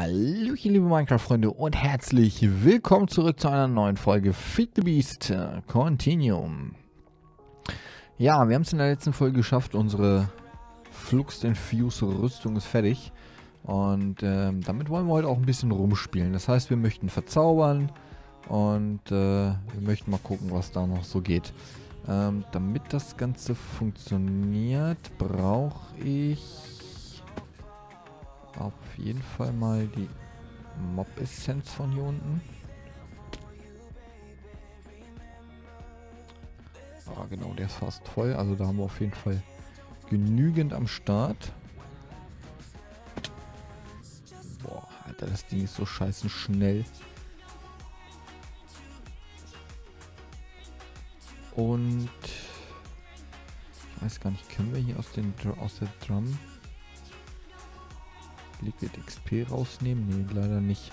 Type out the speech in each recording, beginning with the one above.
Hallöchen, liebe Minecraft-Freunde und herzlich willkommen zurück zu einer neuen Folge Feed the Beast Continuum. Ja, wir haben es in der letzten Folge geschafft, unsere Flux Infuse Rüstung ist fertig. Und damit wollen wir heute auch ein bisschen rumspielen. Das heißt, wir möchten verzaubern und wir möchten mal gucken, was da noch so geht. Damit das Ganze funktioniert, brauche ich auf jeden Fall mal die Mob-Essenz von hier unten. Ah, genau, der ist fast voll. Also da haben wir auf jeden Fall genügend am Start. Boah, Alter, das Ding ist so scheiße schnell. Und ich weiß gar nicht, können wir hier aus der Drum Liquid XP rausnehmen? Nee, leider nicht.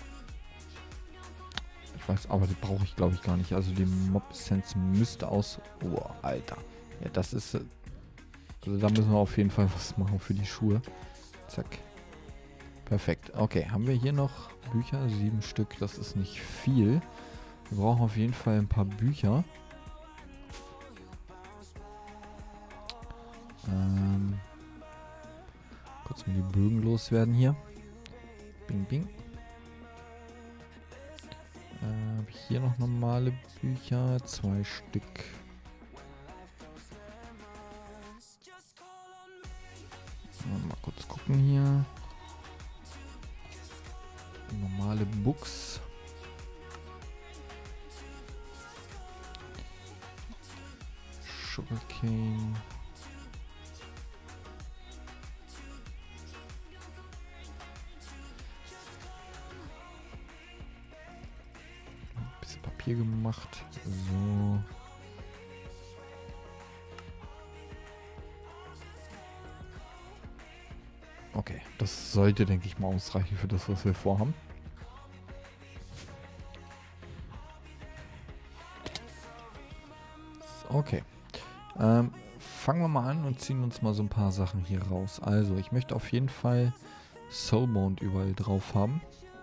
Ich weiß, aber die brauche ich glaube ich gar nicht. Also die Mob-Essenz müsste aus... Oh, Alter. Ja, das ist... Also da müssen wir auf jeden Fall was machen für die Schuhe. Zack. Perfekt. Okay, haben wir hier noch Bücher? 7 Stück, das ist nicht viel. Wir brauchen auf jeden Fall ein paar Bücher. Kurz mal die Bögen loswerden hier. Bing, bing. Habe ich hier noch normale Bücher? 2 Stück. Mal kurz gucken hier. Normale Books. Sugarcane. Bisschen Papier gemacht. So. Okay, das sollte, denke ich mal, ausreichen für das, was wir vorhaben. Okay. Fangen wir mal an und ziehen uns mal so ein paar Sachen hier raus. Also, ich möchte auf jeden Fall Soulbound überall drauf haben.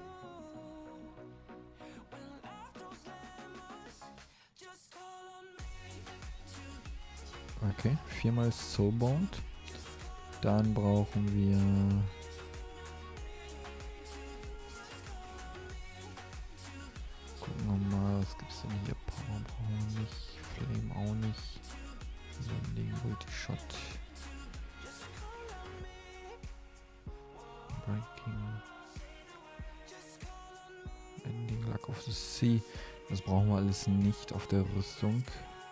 Okay, 4-mal Soulbound. Dann brauchen wir... Gucken wir mal, was gibt es denn hier? Power brauchen wir nicht, Flame auch nicht. Landing, Multi-Shot. Breaking. Ending, Luck of the Sea. Das brauchen wir alles nicht auf der Rüstung.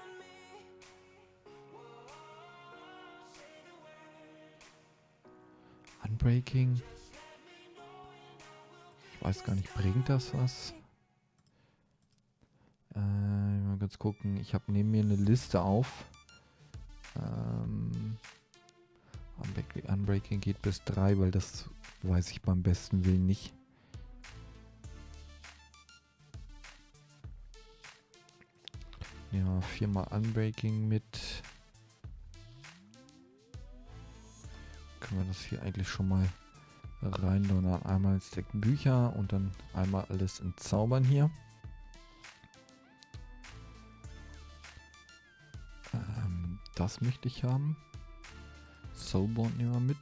Unbreaking. Ich weiß gar nicht, bringt das was? Mal kurz gucken. Ich habe neben mir eine Liste auf. Unbreaking geht bis 3, weil das weiß ich beim besten Willen nicht. Ja, 4-mal Unbreaking mit. Können wir das hier eigentlich schon mal reindonnern. Einmal Stack Bücher und dann einmal alles entzaubern hier. Das möchte ich haben. Soulbound nehmen wir mit.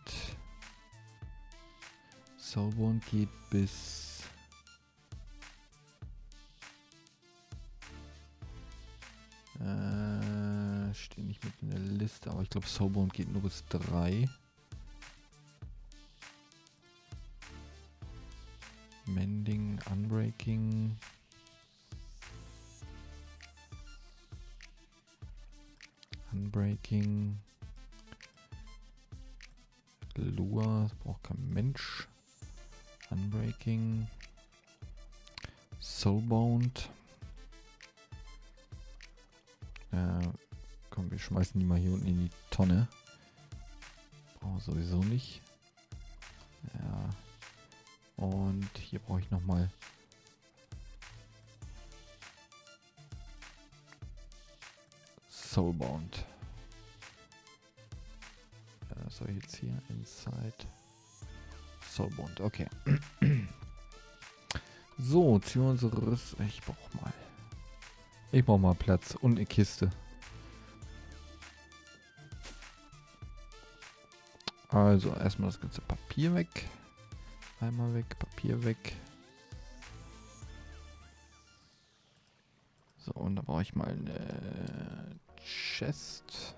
Soulbound geht bis... steht nicht mit in der Liste, aber ich glaube Soulbound geht nur bis 3. Mending, Unbreaking. Unbreaking. Lure, das braucht kein Mensch. Unbreaking. Soulbound. Komm, wir schmeißen die mal hier unten in die Tonne. Brauchen wir sowieso nicht. Ja. Und hier brauche ich nochmal Soulbound. Was soll ich jetzt hier? Inside Soulbond, okay. So, ziehen wir unsere Rüstung. Ich brauch mal Platz und eine Kiste. Also, erstmal das ganze Papier weg. Einmal weg, Papier weg. So, und da brauche ich mal eine Chest.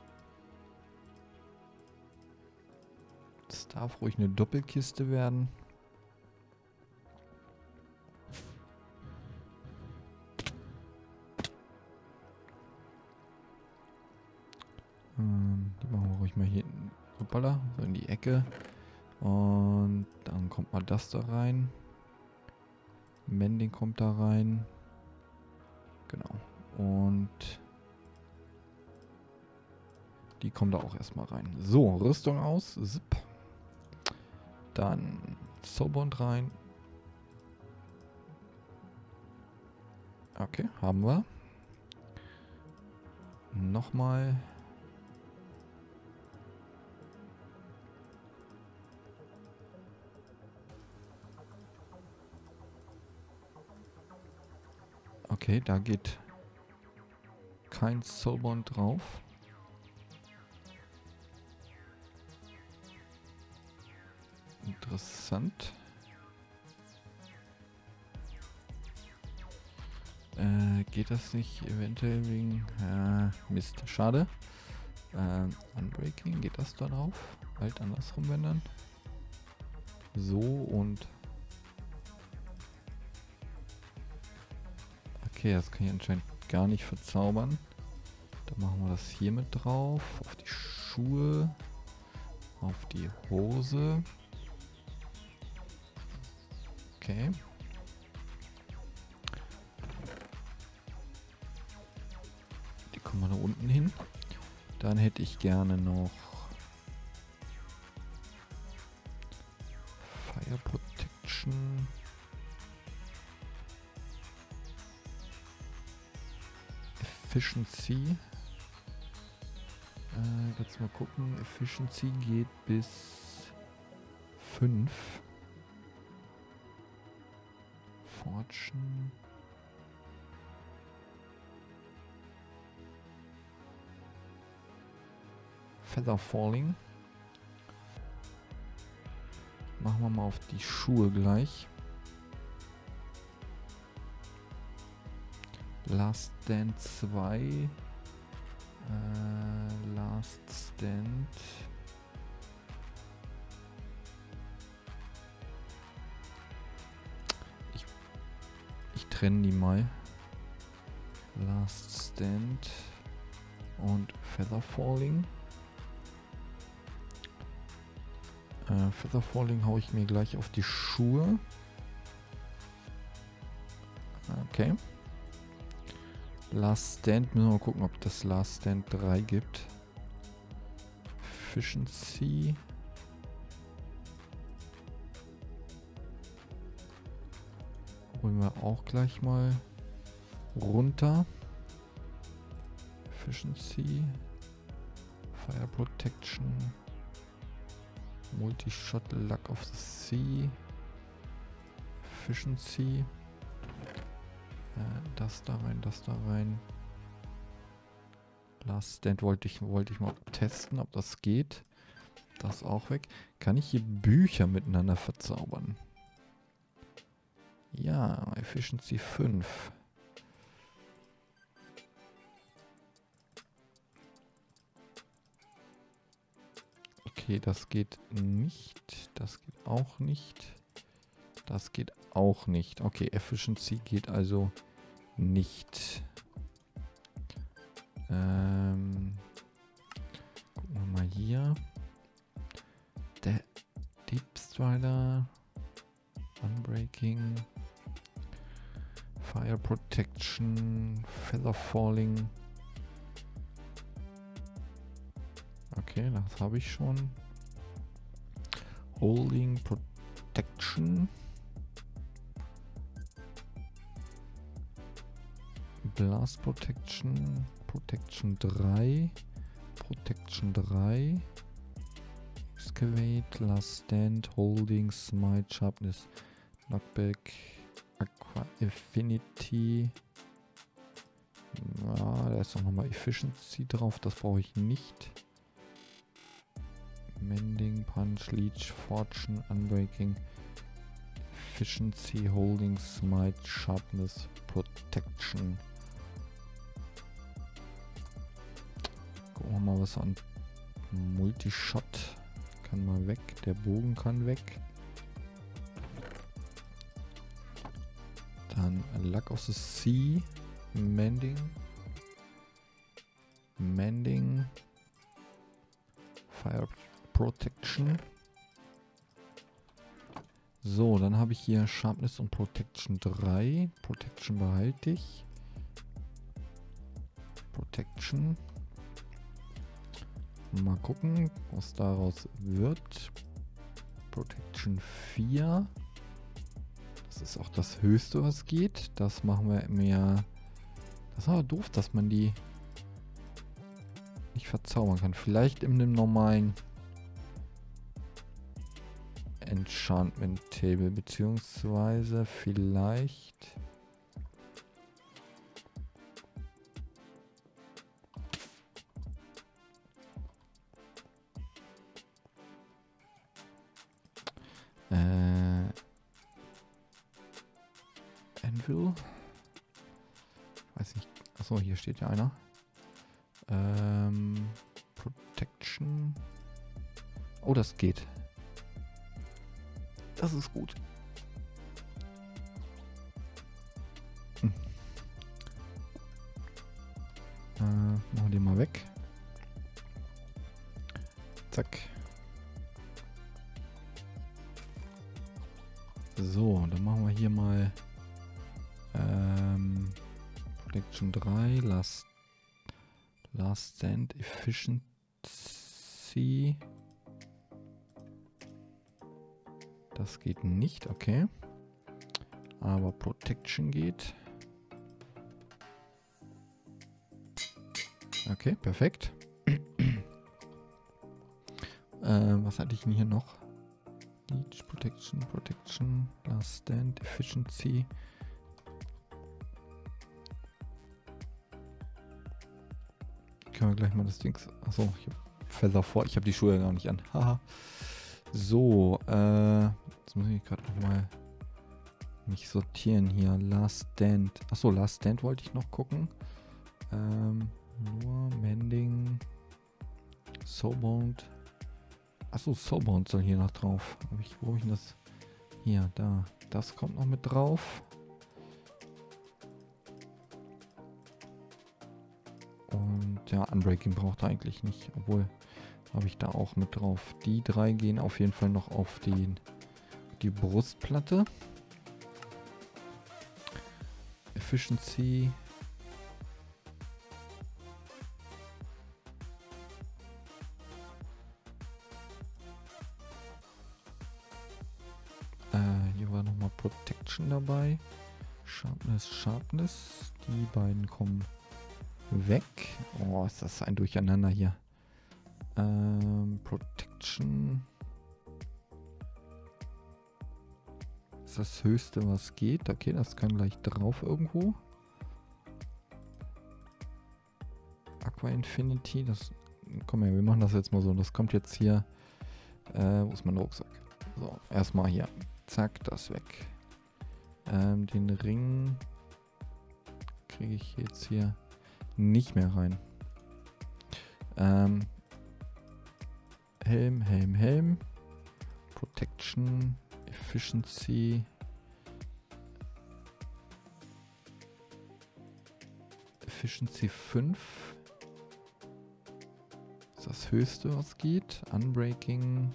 Das darf ruhig eine Doppelkiste werden. Die machen wir ruhig mal hier hoppala, so in die Ecke. Und dann kommt mal das da rein. Mending kommt da rein. Genau. Und die kommen da auch erstmal rein. So, Rüstung aus. Zip. Dann Soulbond rein. Okay, haben wir. Nochmal. Okay, da geht kein Soulbond drauf. Interessant. Geht das nicht eventuell wegen... Mist, schade. Unbreaking, geht das da drauf? Halt andersrum wenden. So und... Okay, das kann ich anscheinend gar nicht verzaubern. Dann machen wir das hier mit drauf. Auf die Schuhe. Auf die Hose. Okay. Die kommen wir da unten hin. Dann hätte ich gerne noch Fire Protection. Efficiency. Jetzt mal gucken. Efficiency geht bis 5. Fortune. Feather Falling. Machen wir mal auf die Schuhe gleich. Last Stand 2. Last Stand. Ich trenne die mal. Last Stand und Feather Falling. Feather Falling haue ich mir gleich auf die Schuhe. Okay. Last Stand, müssen wir mal gucken, ob das Last Stand 3 gibt. Efficiency. Holen wir auch gleich mal runter. Efficiency. Fire Protection. Multi-Shot Luck of the Sea. Efficiency. Das da rein, das da rein. Last Stand wollte ich mal testen, ob das geht. Das auch weg. Kann ich hier Bücher miteinander verzaubern? Ja, Efficiency 5. Okay, das geht nicht. Das geht auch nicht. Das geht auch nicht. Okay, Efficiency geht also nicht. Gucken wir mal hier. Der Deep Strider. Unbreaking. Fire Protection. Feather Falling. Okay, das habe ich schon. Holding Protection. Blast Protection. Protection 3. Protection 3. Excavate, Last Stand, Holding, Smite, Sharpness, Knockback, Aqua Affinity. Ja, da ist auch nochmal Efficiency drauf, das brauche ich nicht. Mending, Punch, Leech, Fortune, Unbreaking, Efficiency, Holding, Smite, Sharpness, Protection. Gucken wir mal, was an Multishot kann mal weg. Der Bogen kann weg. Dann Luck of the Sea, Mending, Fire Protection. So, dann habe ich hier Sharpness und Protection 3. Protection behalte ich. Protection. Mal gucken, was daraus wird. Protection 4. Das ist auch das Höchste, was geht. Das machen wir mehr. Das ist aber doof, dass man die nicht verzaubern kann. Vielleicht in einem normalen Enchantment Table, beziehungsweise vielleicht Anvil. Weiß nicht. Achso, hier steht ja einer. Protection. Oh, das geht. Das ist gut. Machen wir den mal weg. Zack. So, dann machen wir hier mal Protection 3, Last Stand, Efficiency. Das geht nicht, okay. Aber Protection geht. Okay, perfekt. Was hatte ich denn hier noch? Leech, Protection, Last Stand, Efficiency. Können wir gleich mal das Ding... Achso, ich habe Feather vor. Ich habe die Schuhe gar nicht an. Haha. So, jetzt muss ich gerade nochmal mich sortieren hier. Last Stand. Achso, Last Stand wollte ich noch gucken. Nur Mending. Soulbound. Achso, Soulbound soll hier noch drauf. Wo habe ich denn das? Hier, da. Das kommt noch mit drauf. Und ja, Unbreaking braucht er eigentlich nicht. Obwohl, habe ich da auch mit drauf. Die drei gehen auf jeden Fall noch auf die Brustplatte. Efficiency. Hier war nochmal Protection dabei. Sharpness. Die beiden kommen weg. Oh, ist das ein Durcheinander hier. Protection. Ist das Höchste, was geht. Okay, das kann gleich drauf irgendwo. Aqua Infinity. Das. Komm her, wir machen das jetzt mal so. Das kommt jetzt hier. Wo ist mein Rucksack? So, erstmal hier. Zack, das weg. Den Ring kriege ich jetzt hier nicht mehr rein. Helm. Protection. Efficiency. Efficiency 5. Das ist das Höchste, was geht. Unbreaking.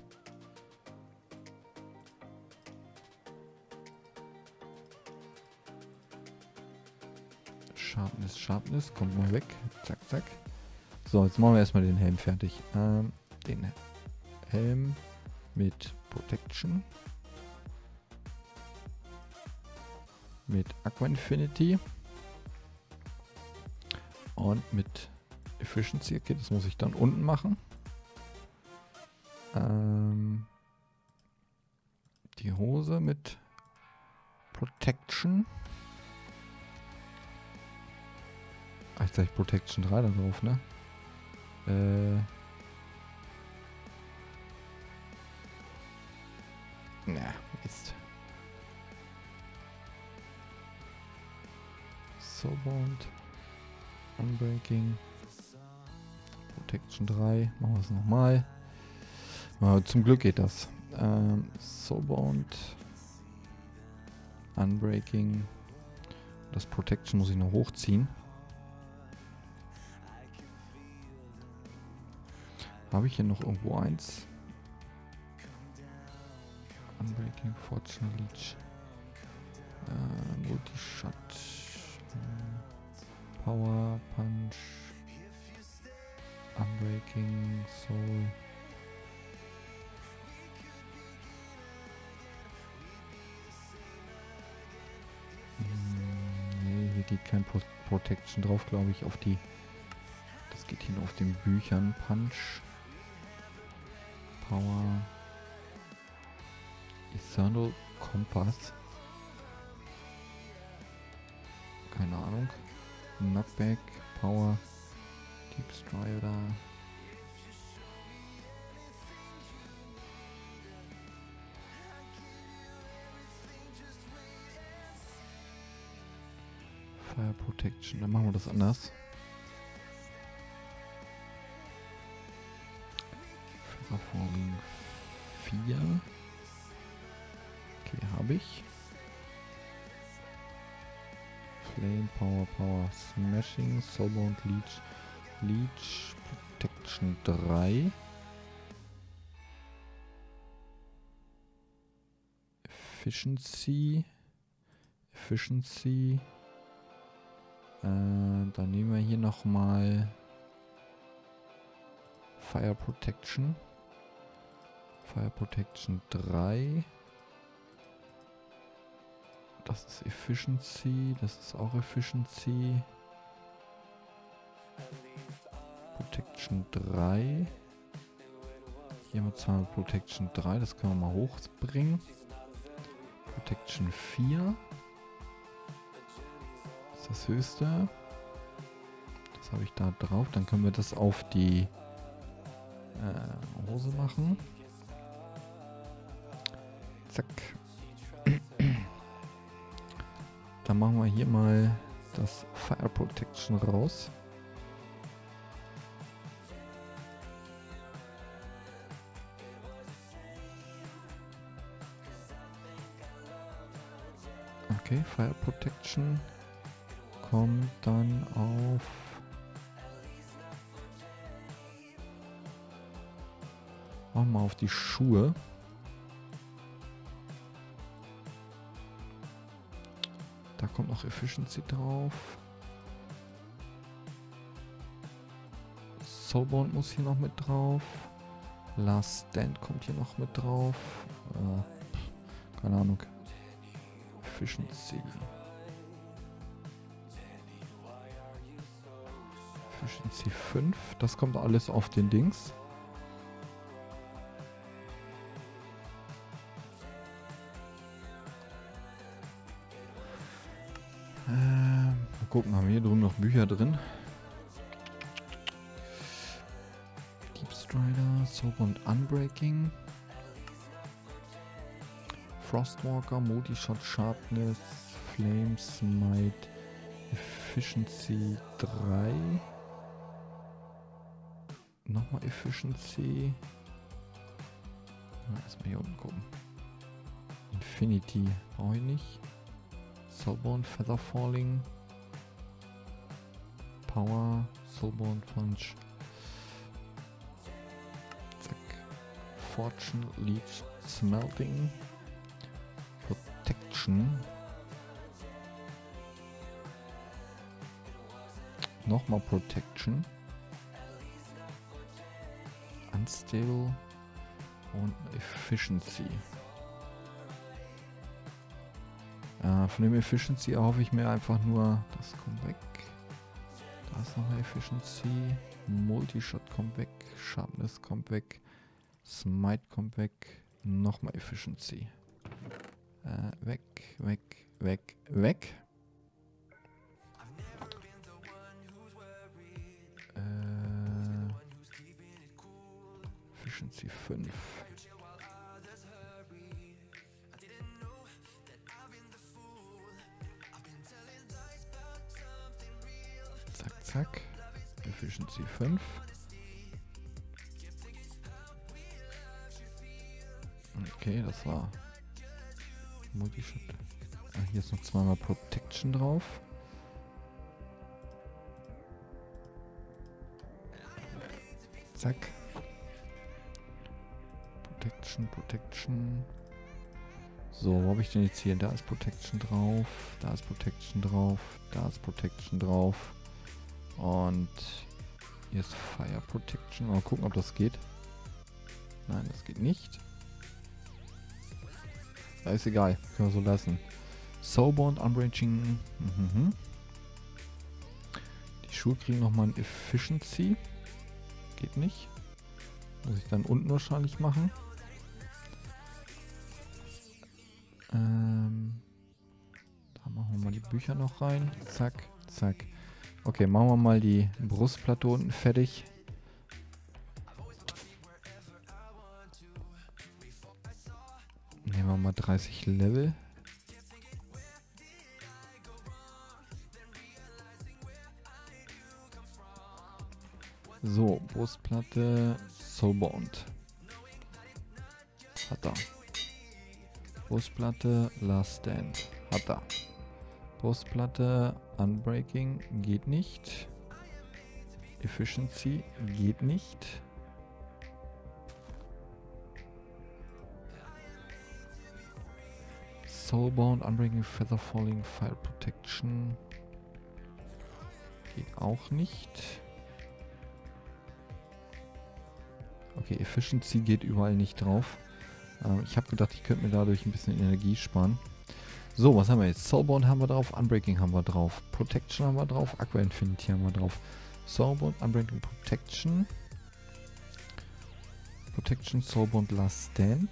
Sharpness, kommt mal weg. Zack, zack. So, jetzt machen wir erstmal den Helm fertig. Den Helm mit Protection. Mit Aqua Infinity. Und mit Efficiency. Okay, das muss ich dann unten machen. Protection. Ach, jetzt habe ich Protection 3 da drauf, ne? Na, Mist. Soulbound. Unbreaking. Protection 3. Machen wir es nochmal. Zum Glück geht das. Soulbound. Unbreaking. Das Protection muss ich noch hochziehen. Habe ich hier noch irgendwo eins? Unbreaking, Fortune Leech. Multi-Shot. Power, Punch. Unbreaking, Soul. Nee, hier geht kein Protection drauf, glaube ich, auf die... Das geht hier nur auf den Büchern. Punch. Power. Eternal Compass. Keine Ahnung. Knockback. Power. Deep Strider. Fire Protection. Dann machen wir das anders. Falling 4. Okay, habe ich. Flame, Power, Smashing, Soulbound, Leech, Protection 3. Efficiency. Dann nehmen wir hier nochmal Fire Protection. Fire Protection 3. Das ist Efficiency. Das ist auch Efficiency. Protection 3. Hier haben wir zweimal Protection 3. Das können wir mal hochbringen. Protection 4. Das ist das höchste. Das habe ich da drauf. Dann können wir das auf die Hose machen. Zack. Dann machen wir hier mal das Fire Protection raus. Okay, Fire Protection kommt dann auf machen wir auf die Schuhe. Da kommt noch Efficiency drauf. Soulbound muss hier noch mit drauf. Last Stand kommt hier noch mit drauf. Keine Ahnung. Efficiency. Efficiency 5. Das kommt alles auf den Dings. Mal gucken, haben wir hier drüben noch Bücher drin? Deep Strider, Soulbound Unbreaking. Frostwalker, Multi-Shot, Sharpness, Flame, Smite, Efficiency 3. Nochmal Efficiency. Erstmal hier unten gucken. Infinity brauche ich nicht. Soulbound, Feather Falling. Power, Soulbound Punch. Zack. Fortune, Leech, Smelting. Protection. Nochmal Protection. Unstable. Und Efficiency. Von dem Efficiency erhoffe ich mir einfach nur, das kommt weg. Da ist noch eine Efficiency. Multi-Shot kommt weg. Sharpness kommt weg. Smite kommt weg. Nochmal Efficiency. Weg, weg, weg, weg. Efficiency 5. Zack, zack. Efficiency 5. Okay, das war Multishot. Ah, hier ist noch zweimal Protection drauf. Zack. Protection, Protection. So, wo habe ich denn jetzt hier? Da ist Protection drauf. Da ist Protection drauf. Da ist Protection drauf. Und hier ist Fire Protection. Mal gucken, ob das geht. Nein, das geht nicht. Ja, ist egal. Können wir so lassen. Soulbound, Unbreaching. Die Schuhe kriegen nochmal ein Efficiency. Geht nicht. Muss ich dann unten wahrscheinlich machen. Da machen wir mal die Bücher noch rein. Zack, zack. Okay, machen wir mal die Brustplatte unten fertig. Nehmen wir mal 30 Level. So, Brustplatte, Soulbound. Hat er. Brustplatte, Last Stand. Hat er. Brustplatte, Unbreaking, geht nicht. Efficiency, geht nicht. Soulbound, Unbreaking, Feather Falling, Fire Protection. Geht auch nicht. Okay, Efficiency geht überall nicht drauf. Ich habe gedacht, ich könnte mir dadurch ein bisschen Energie sparen. So, was haben wir jetzt? Soulbound haben wir drauf, Unbreaking haben wir drauf, Protection haben wir drauf, Aqua Infinity haben wir drauf. Soulbound, Unbreaking, Protection. Protection, Soulbound, Last Stand.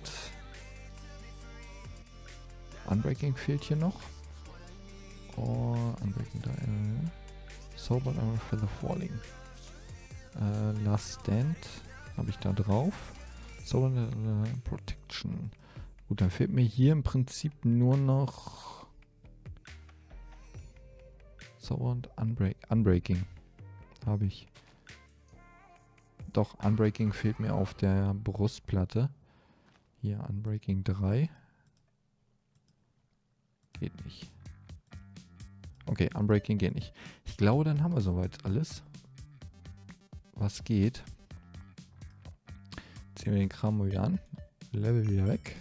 Unbreaking fehlt hier noch. Oh, Unbreaking da. Soulbound, Unbreaking, Feather Falling. Last Stand habe ich da drauf. Soulbound, Protection. Gut, dann fehlt mir hier im Prinzip nur noch Soulbound, Unbreaking. Habe ich. Doch, Unbreaking fehlt mir auf der Brustplatte. Hier Unbreaking 3. Geht nicht. Okay, Unbreaking geht nicht. Ich glaube, dann haben wir soweit alles. Was geht. Ziehen wir den Kram mal wieder an. Level wieder weg.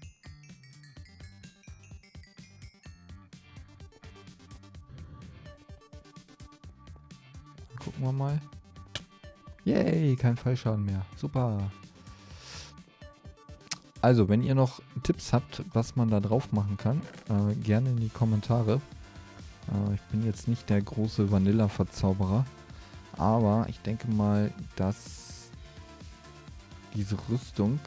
Gucken wir mal. Yay, kein Fallschaden mehr. Super. Also, wenn ihr noch Tipps habt, was man da drauf machen kann, gerne in die Kommentare. Ich bin jetzt nicht der große Vanilla-Verzauberer, aber ich denke mal, dass diese Rüstung,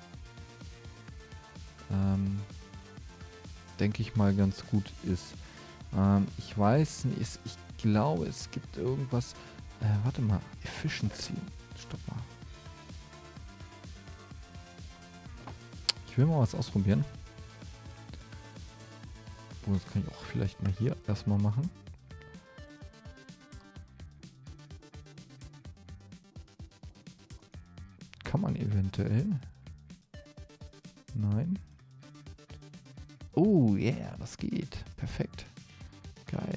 denke ich mal, ganz gut ist. Ich weiß nicht, ich glaube, es gibt irgendwas. Warte mal, Efficiency. Stopp mal. Ich will mal was ausprobieren. Oh, das kann ich auch vielleicht mal hier erstmal machen. Kann man eventuell. Nein. Oh, yeah, das geht. Perfekt. Geil.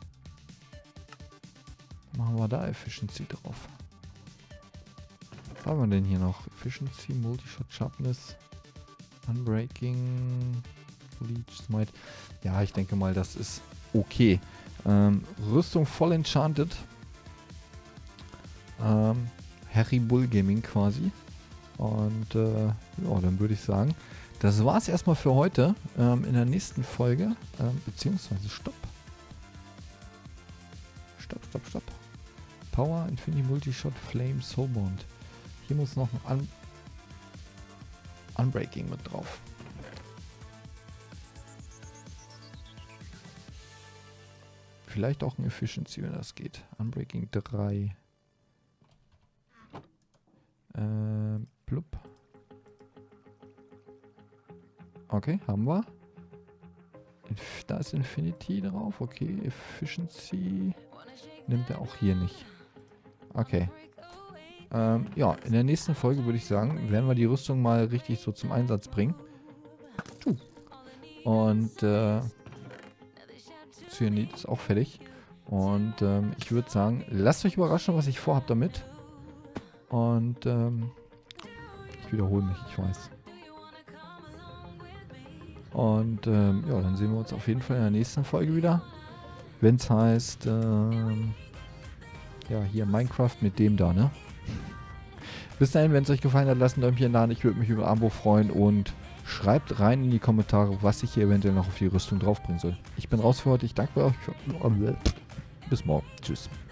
Machen wir da Efficiency drauf. Was haben wir denn hier noch? Efficiency, Multishot, Sharpness, Unbreaking, Leech, Smite. Ja, ich denke mal, das ist okay. Rüstung voll enchanted. Harry Bull Gaming quasi. Und ja, dann würde ich sagen, das war es erstmal für heute. In der nächsten Folge, beziehungsweise Stopp. Stopp. Power, Infinity, Multishot, Flame, Soulbound. Hier muss noch ein Unbreaking mit drauf. Vielleicht auch ein Efficiency, wenn das geht. Unbreaking 3. Blub. Okay, haben wir. Da ist Infinity drauf. Okay, Efficiency nimmt er auch hier nicht. Okay. Ja, in der nächsten Folge würde ich sagen, werden wir die Rüstung mal richtig so zum Einsatz bringen. Und Cyanid ist auch fertig. Und ich würde sagen, lasst euch überraschen, was ich vorhabe damit. Und ich wiederhole mich, ich weiß. Und ja, dann sehen wir uns auf jeden Fall in der nächsten Folge wieder. Wenn es heißt, ja, hier Minecraft mit dem da, ne? Bis dahin, wenn es euch gefallen hat, lasst ein Däumchen da. Ich würde mich über ein Abo freuen und schreibt rein in die Kommentare, was ich hier eventuell noch auf die Rüstung draufbringen soll. Ich bin raus für heute. Ich danke euch. Bis morgen. Tschüss.